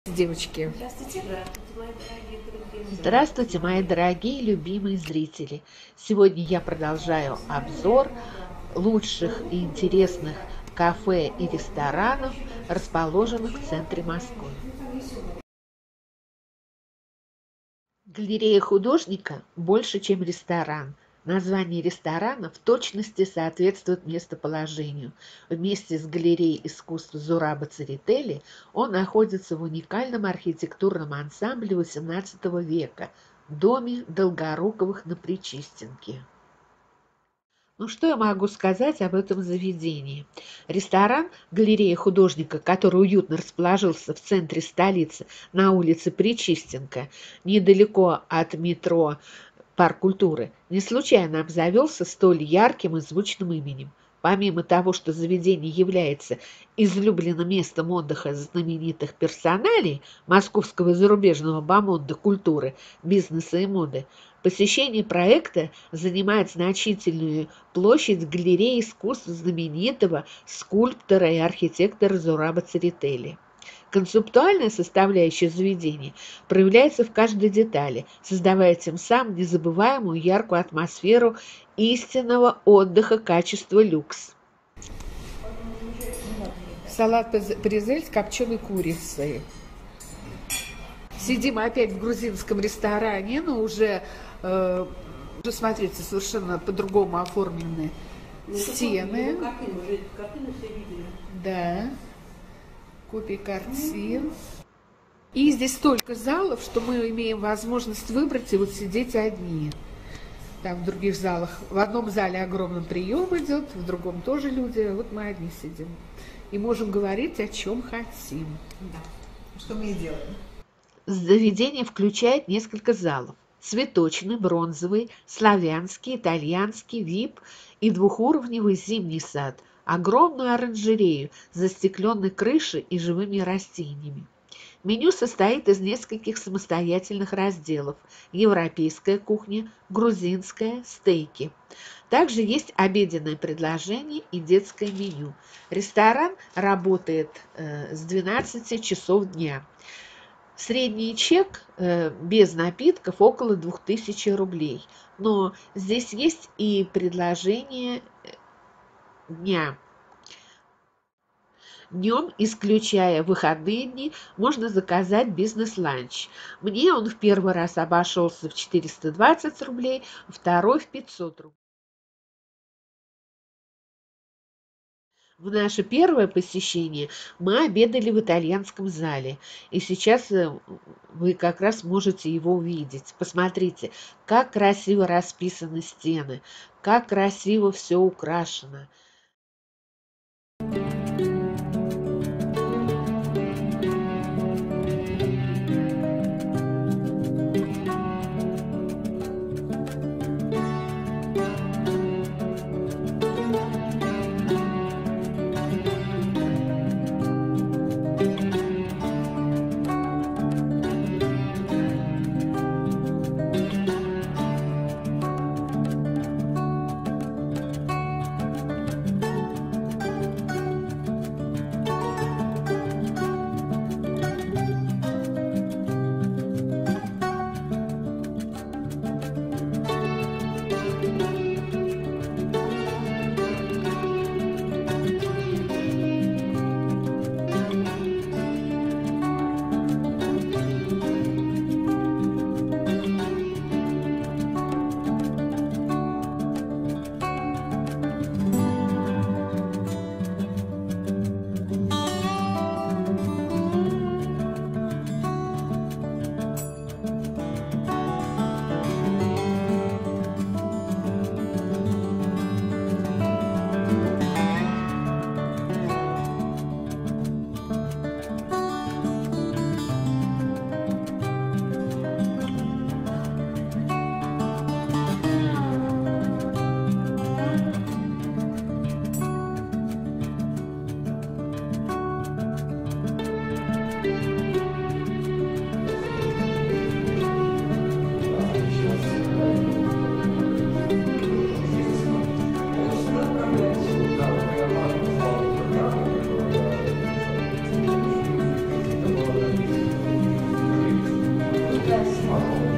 Девочки. Здравствуйте, мои дорогие любимые зрители! Сегодня я продолжаю обзор лучших и интересных кафе и ресторанов, расположенных в центре Москвы. Галерея художника больше, чем ресторан. Название ресторана в точности соответствует местоположению. Вместе с галереей искусств Зураба Церетели он находится в уникальном архитектурном ансамбле XVIII века – доме Долгоруковых на Причистенке. Ну, что я могу сказать об этом заведении? Ресторан «Галерея художника», который уютно расположился в центре столицы на улице Причистенка, недалеко от метро Парк культуры, не случайно обзавелся столь ярким и звучным именем. Помимо того, что заведение является излюбленным местом отдыха знаменитых персоналей московского и зарубежного бомонда культуры, бизнеса и моды, посещение проекта занимает значительную площадь галереи искусств знаменитого скульптора и архитектора Зураба Церетели. Концептуальная составляющая заведения проявляется в каждой детали, создавая тем самым незабываемую яркую атмосферу истинного отдыха качества люкс. Салат презель с копченой курицей. Сидим опять в грузинском ресторане, но уже смотрите, совершенно по-другому оформлены стены. Да. Копии картин. И здесь столько залов, что мы имеем возможность выбрать и вот сидеть одни. Там в других залах, в одном зале огромный прием идет, в другом тоже люди, вот мы одни сидим. И можем говорить, о чем хотим. Да. Что мы и делаем. Заведение включает несколько залов. Цветочный, бронзовый, славянский, итальянский, вип и двухуровневый зимний сад, огромную оранжерею с застекленной крышей и живыми растениями. Меню состоит из нескольких самостоятельных разделов: европейская кухня, грузинская, стейки. Также есть обеденное предложение и детское меню. Ресторан работает с 12 часов дня. Средний чек без напитков около 2000 рублей. Но здесь есть и предложение дня. Днем, исключая выходные дни, можно заказать бизнес-ланч. Мне он в первый раз обошелся в 420 рублей, второй в 500 рублей. В наше первое посещение мы обедали в итальянском зале, и сейчас вы как раз можете его увидеть. Посмотрите, как красиво расписаны стены, как красиво все украшено. Yes.